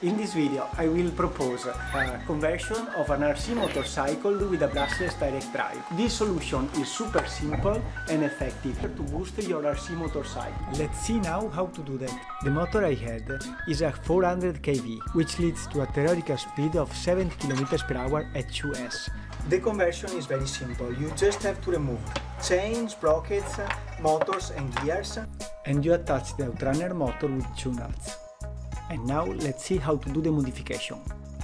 In this video I will propose a conversion of an RC motorcycle with a brushless direct drive. This solution is super simple and effective to boost your RC motorcycle. Let's see now how to do that. The motor I had is a 400 kV, which leads to a theoretical speed of 70 km per hour at 2S. The conversion is very simple. You just have to remove chains, sprockets, motors and gears, and you attach the Rctimer motor with 2 nuts. And now let's see how to do the modification.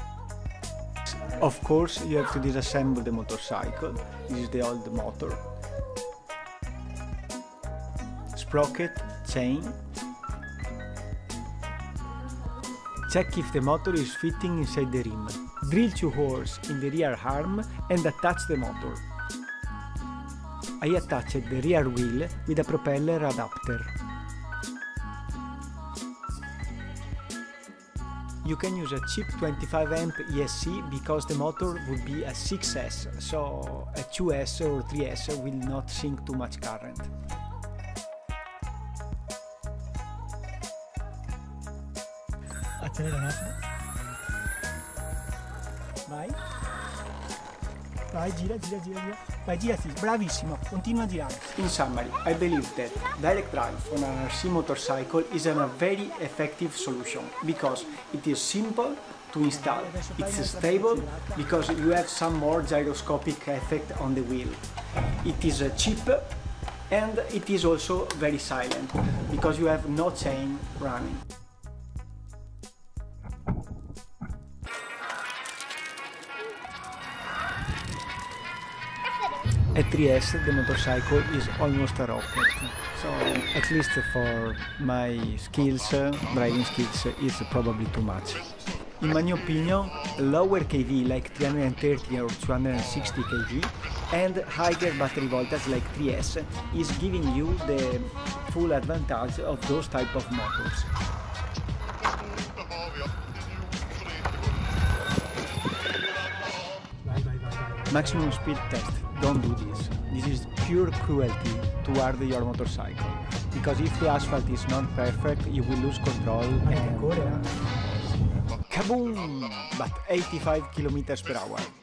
Of course, you have to disassemble the motorcycle. This is the old motor. Sprocket, chain. Check if the motor is fitting inside the rim. Drill 2 holes in the rear arm and attach the motor. I attached the rear wheel with a propeller adapter. You can use a cheap 25 amp ESC because the motor would be a 6S, so a 2S or 3S will not sink too much current. Accelera un attimo. Vai. Vai, gira. Vai, gira, sì, bravissimo, continua a girare. In summary, I believe that direct drive on an RC motorcycle is a very effective solution because it is simple to install, it's stable because you have some more gyroscopic effect on the wheel. It is cheap and it is also very silent because you have no chain running. At 3S the motorcycle is almost a rocket, so at least for my skills, driving skills, is probably too much. In my opinion, lower kV like 330 or 260 kV and higher battery voltage like 3S is giving you the full advantage of those type of motors. Maximum speed test. Don't do this. This is pure cruelty toward your motorcycle. Because if the asphalt is not perfect, you will lose control and kaboom! But 85 km per hour.